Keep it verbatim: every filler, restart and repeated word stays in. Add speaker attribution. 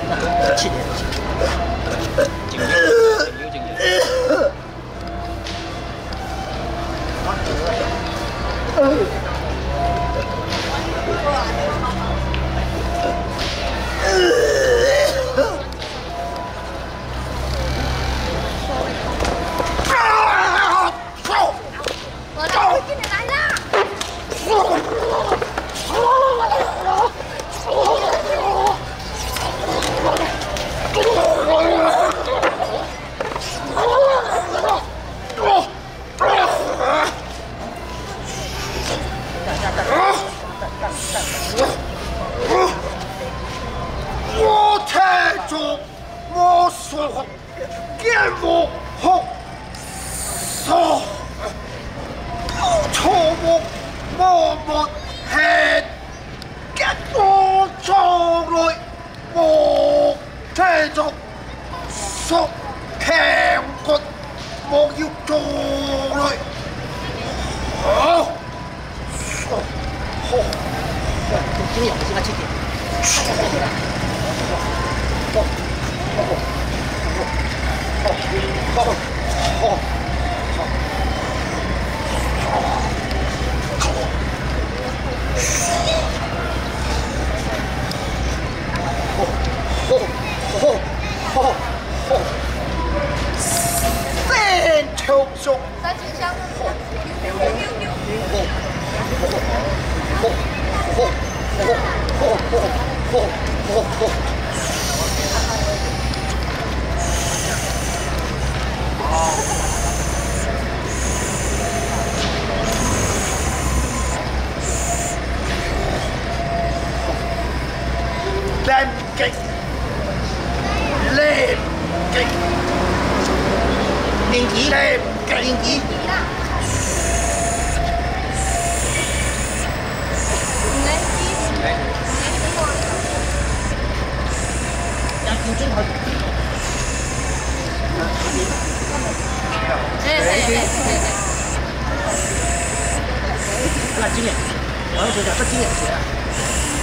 Speaker 1: 七年，九六九六九六。
Speaker 2: 我太重，我说给我好少，错我我我係給我錯來，我太重，屬強骨，我要做來，好，好，
Speaker 1: 今天我先七點。好，好，好，好，好，好。三條數，
Speaker 3: 三千香。
Speaker 2: 練勁，練勁，練級，練勁，練級。要調整好。
Speaker 3: 對對對對對。
Speaker 1: 那經驗，我要做就不經驗嘅。